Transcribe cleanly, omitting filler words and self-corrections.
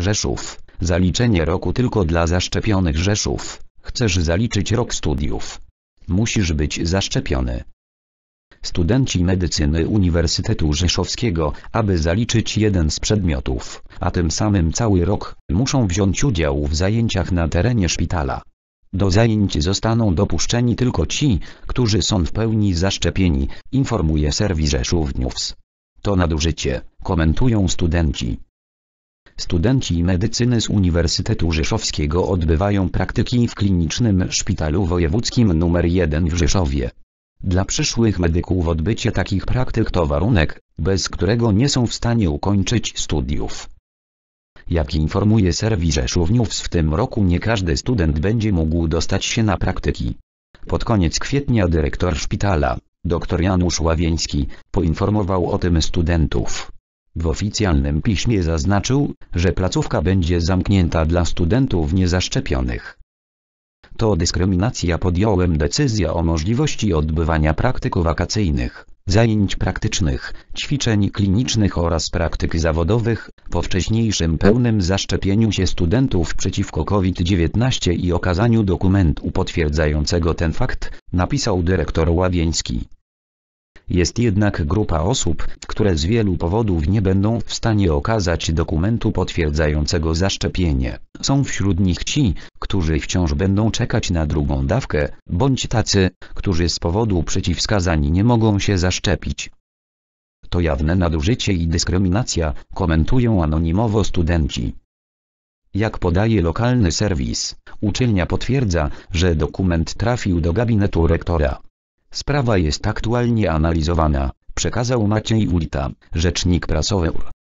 Rzeszów. Zaliczenie roku tylko dla zaszczepionych. Rzeszów. Chcesz zaliczyć rok studiów? Musisz być zaszczepiony. Studenci medycyny Uniwersytetu Rzeszowskiego, aby zaliczyć jeden z przedmiotów, a tym samym cały rok, muszą wziąć udział w zajęciach na terenie szpitala. Do zajęć zostaną dopuszczeni tylko ci, którzy są w pełni zaszczepieni, informuje serwis Rzeszów News. To nadużycie, komentują studenci. Studenci medycyny z Uniwersytetu Rzeszowskiego odbywają praktyki w Klinicznym Szpitalu Wojewódzkim nr 1 w Rzeszowie. Dla przyszłych medyków odbycie takich praktyk to warunek, bez którego nie są w stanie ukończyć studiów. Jak informuje serwis Rzeszów News, w tym roku nie każdy student będzie mógł dostać się na praktyki. Pod koniec kwietnia dyrektor szpitala, dr Janusz Ławieński, poinformował o tym studentów. W oficjalnym piśmie zaznaczył, że placówka będzie zamknięta dla studentów niezaszczepionych. To dyskryminacja. Podjąłem decyzję o możliwości odbywania praktyk wakacyjnych, zajęć praktycznych, ćwiczeń klinicznych oraz praktyk zawodowych, po wcześniejszym pełnym zaszczepieniu się studentów przeciwko COVID-19 i okazaniu dokumentu potwierdzającego ten fakt, napisał dyrektor Ławieński. Jest jednak grupa osób, które z wielu powodów nie będą w stanie okazać dokumentu potwierdzającego zaszczepienie. Są wśród nich ci, którzy wciąż będą czekać na drugą dawkę, bądź tacy, którzy z powodu przeciwwskazań nie mogą się zaszczepić. To jawne nadużycie i dyskryminacja, komentują anonimowo studenci. Jak podaje lokalny serwis, uczelnia potwierdza, że dokument trafił do gabinetu rektora. Sprawa jest aktualnie analizowana, przekazał Maciej Ulita, rzecznik prasowy.